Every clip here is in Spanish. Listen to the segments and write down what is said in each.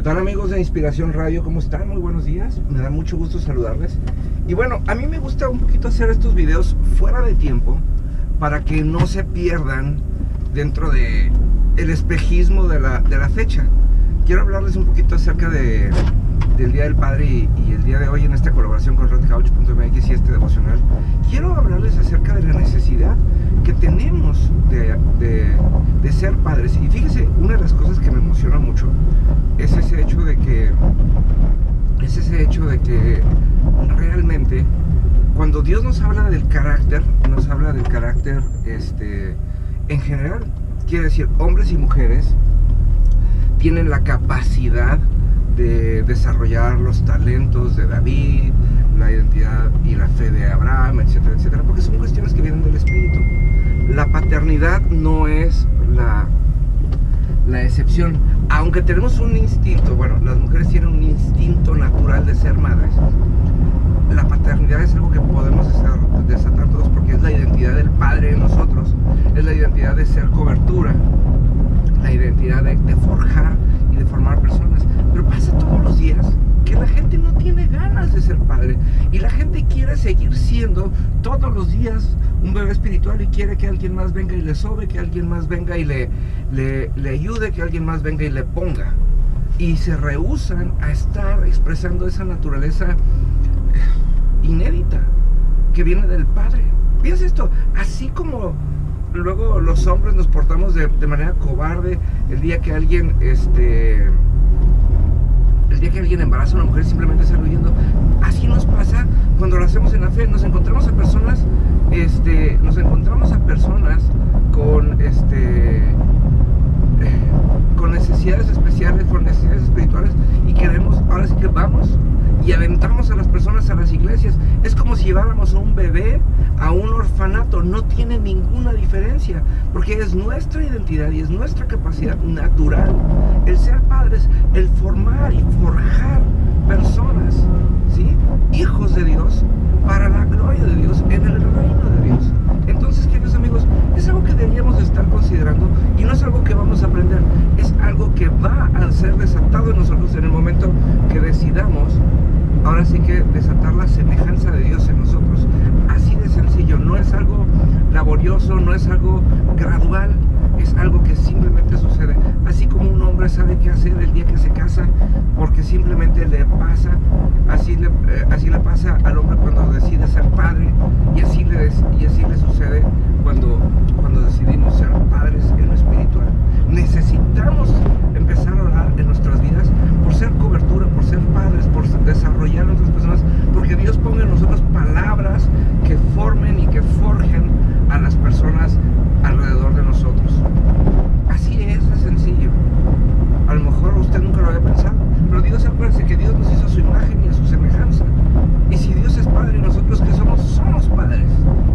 tal, amigos de Inspiración Radio? ¿Cómo están? Muy buenos días, me da mucho gusto saludarles. Y bueno, a mí me gusta un poquito hacer estos videos fuera de tiempo para que no se pierdan dentro de el espejismo de la fecha. Quiero hablarles un poquito acerca del Día del Padre y el día de hoy en esta colaboración con redcouch.mx y este devocional. Quiero hablarles acerca de la necesidad que tenemos de ser padres. Y fíjese, una de las cosas que me emociona mucho es ese hecho de que realmente cuando Dios nos habla del carácter, en general, quiere decir, hombres y mujeres tienen la capacidad de desarrollar los talentos de David, la identidad y la fe de Abraham, etcétera, etcétera, porque son cuestiones que vienen del Espíritu. La paternidad no es la excepción, aunque tenemos un instinto, bueno, las mujeres tienen un instinto natural de ser madres. La paternidad es algo que podemos desatar todos porque es la identidad del Padre en nosotros, es la identidad de ser cobertura, la identidad de forjar y de formar personas. Pero pasa todos los días que la gente no tiene ganas de ser padre y la gente quiere seguir siendo todos los días un bebé espiritual y quiere que alguien más venga y le sobe, que alguien más venga y le ayude, que alguien más venga y le ponga, y se rehúsan a estar expresando esa naturaleza inédita que viene del Padre. Piensa esto, así como luego los hombres nos portamos de manera cobarde el día que alguien embaraza a una mujer, simplemente sale huyendo. Así nos pasa cuando lo hacemos en la fe. Nos encontramos a personas con necesidades especiales, con necesidades espirituales, y queremos, ahora sí que vamos y aventamos a las personas a las iglesias. Es como si lleváramos a un bebé a un orfanato. No tiene ninguna diferencia, porque es nuestra identidad y es nuestra capacidad natural el ser padres, el formar y forjar personas, ¿sí? Hijos de Dios, para la gloria de Dios, en el reino de Dios. Entonces, queridos amigos, es algo que deberíamos de estar considerando, y no es algo que vamos a aprender, es algo que va a ser desatado en nosotros en el momento que decidamos, ahora sí que desatar la semejanza de Dios en nosotros. Así de sencillo, no es algo laborioso, no es algo gradual, es algo que simplemente sucede. Así como un hombre sabe qué hacer el día que se casa, porque simplemente le pasa, así le pasa al hombre cuando decide ser padre, y así le sucede cuando decidimos ser padres en lo espiritual. Necesitamos empezar a orar en nuestras vidas por ser cobertura, por ser padres, por desarrollar a otras personas, porque Dios ponga en nosotros palabras que formen y que forjen a las personas alrededor de nosotros. Así es de sencillo. A lo mejor usted nunca lo había pensado, pero Dios, acuérdense que Dios nos hizo a su imagen y a su semejanza. Y si Dios es Padre, y nosotros que somos padres,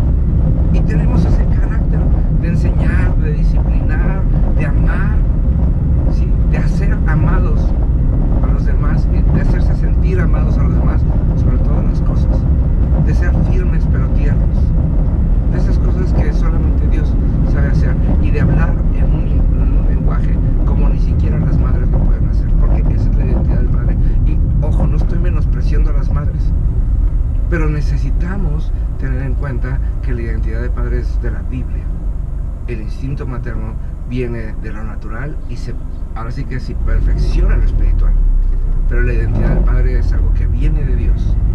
y tenemos ese carácter de enseñar, de disciplinar, de amar, ¿sí? De hacer amados a los demás, y de hacerse sentir amados a los demás sobre todas las cosas, de ser firmes pero tiernos, de esas cosas que solamente Dios sabe hacer, y de hablar en un lenguaje como ni siquiera las madres lo pueden hacer, porque esa es la identidad del Padre. Y ojo, no estoy menospreciando a las madres, pero necesitamos tener en cuenta que la identidad de padre es de la Biblia. El instinto materno viene de lo natural y ahora sí que se perfecciona lo espiritual, pero la identidad del Padre es algo que viene de Dios.